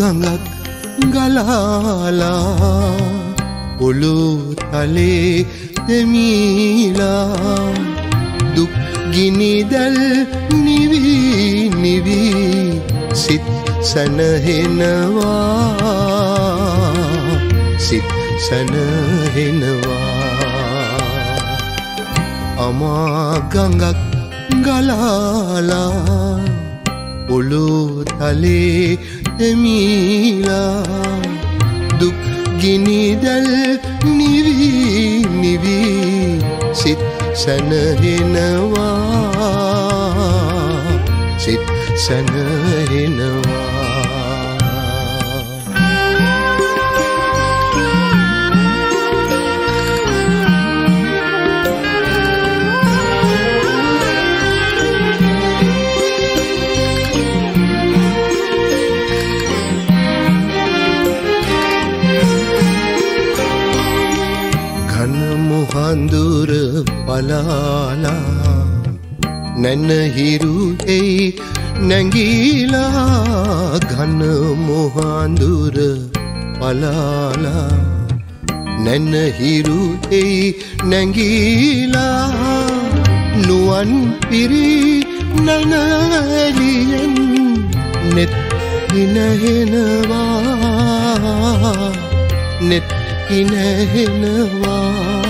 ගඟක් ගලාලා ඔළුව තලේ දෙමීලා දුක් ගිනි දැල් නිවි නිවි සිත් සනහෙනවා සිත් සනහෙනවා අමා ගඟක් ගලාලා ඔළුව තලේ දෙමීලා දුක් ගිනි දැල් නිවි නිවි සිත් සනහෙනවා සිත් සනහෙනවා හඳුර පලාලා නැනහිරු එයි නැගීලා ඝන මොහඳුර පලාලා නැනහිරු එයි නැගීලා නුවන් පිරි නනලියෙන් නෙත් ඉනහෙනවා නෙත් ඉනහෙනවා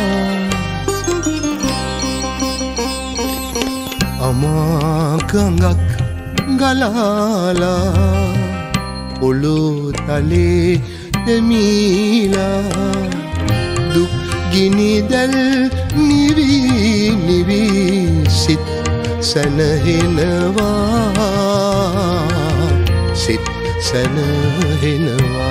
අමා ගඟක් ගලාලා ඔළුව තලේ දෙමීලා දුක් ගිනි දැල් නිවි නිවි සිත් සනහෙනවා සිත් සනහෙනවා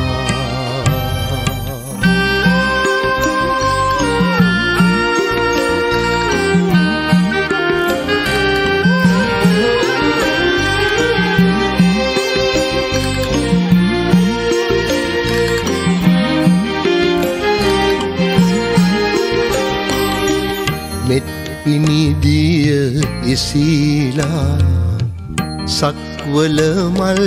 මෙත් පිනිදිය ඉසීලා සක්වල මල්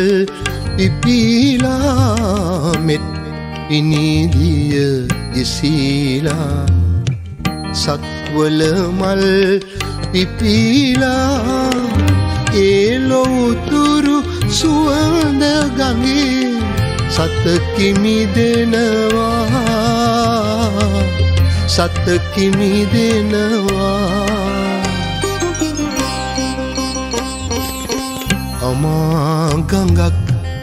පිපීලා මෙත් පිනිදිය ඉසීලා සක්වල මල් පිපීලා ඒ ලොවුතුරු සුවඳ ගඟේ සතකිමි දෙනවා සතකිමි දෙනවා අමා ගඟක්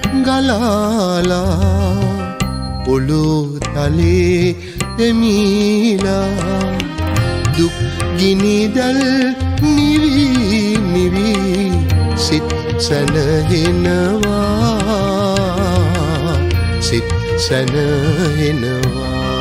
ගලාලා ඔළුව තලේ දෙමීලා දුක් ගිනි දැල් නිවි නිවි සිත් සනහෙනවා සිත් සනහෙනවා